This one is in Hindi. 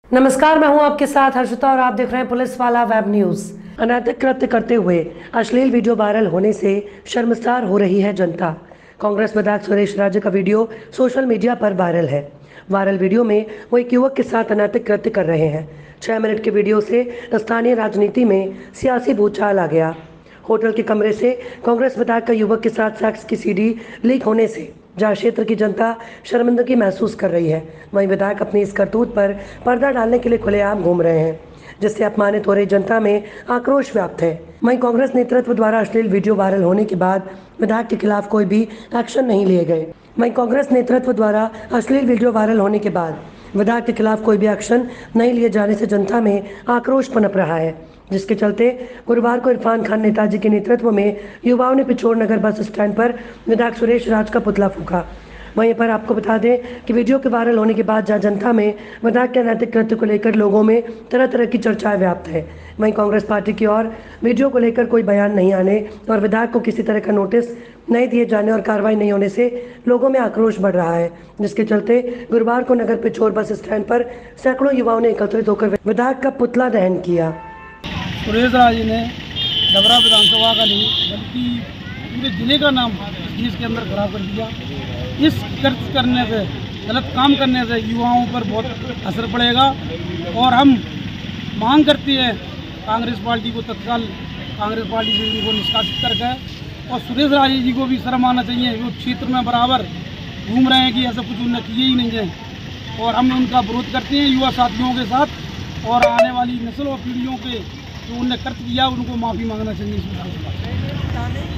नमस्कार, मैं हूं आपके साथ हर्षिता और आप देख रहे हैं पुलिस वाला वेब न्यूज। अनैतिक कृत्य करते हुए अश्लील वीडियो वायरल होने से शर्मसार हो रही है जनता। कांग्रेस विधायक सुरेश राजे का वीडियो सोशल मीडिया पर वायरल है। वायरल वीडियो में वो एक युवक के साथ अनैतिक कृत्य कर रहे हैं। 6 मिनट के वीडियो से स्थानीय राजनीति में सियासी भूचाल आ गया। होटल के कमरे से कांग्रेस विधायक का युवक के साथ सेक्स की सीडी लीक होने से जहां क्षेत्र की जनता शर्मिंदगी महसूस कर रही है, वहीं विधायक अपनी इस करतूत पर पर्दा डालने के लिए खुलेआम घूम रहे हैं, जिससे अपमानित हो रही जनता में आक्रोश व्याप्त है। वहीं कांग्रेस नेतृत्व द्वारा अश्लील वीडियो वायरल होने के बाद विधायक के खिलाफ कोई भी एक्शन नहीं लिए गए। वहीं कांग्रेस नेतृत्व द्वारा अश्लील वीडियो वायरल होने के बाद विधायक के खिलाफ कोई भी एक्शन नहीं लिए जाने से जनता में आक्रोश पनप रहा है, जिसके चलते गुरुवार को इरफान खान नेताजी के नेतृत्व में युवाओं ने पिछोर नगर बस स्टैंड पर विधायक सुरेश राज का पुतला फूंका। वहीं पर आपको बता दें कि वीडियो के वायरल होने के बाद जहां जनता में विधायक के अनैतिक कृत्य को लेकर लोगों में तरह तरह की चर्चाएं व्याप्त है, वहीं कांग्रेस पार्टी की ओर वीडियो को लेकर कोई बयान नहीं आने और विधायक को किसी तरह का नोटिस नहीं दिए जाने और कार्रवाई नहीं होने से लोगों में आक्रोश बढ़ रहा है, जिसके चलते गुरुवार को नगर पिछोर बस स्टैंड पर सैकड़ों युवाओं ने एकत्रित होकर विधायक का पुतला दहन किया। सुरेश राजे ने डबरा विधानसभा का नहीं बल्कि पूरे जिले का नाम देश के अंदर खराब कर दिया। इस कर्ज करने से, गलत काम करने से युवाओं पर बहुत असर पड़ेगा और हम मांग करते हैं कांग्रेस पार्टी को तत्काल कांग्रेस पार्टी से इनको निष्कासित करके, और सुरेश राजे जी को भी शर्म आना चाहिए। वो क्षेत्र में बराबर घूम रहे हैं कि ऐसा कुछ उन्होंने किए ही नहीं है, और हम उनका विरोध करते हैं युवा साथियों के साथ, और आने वाली नस्ल और पीढ़ियों के जो उन्होंने कर्ज किया उनको माफ़ी मांगना चाहिए।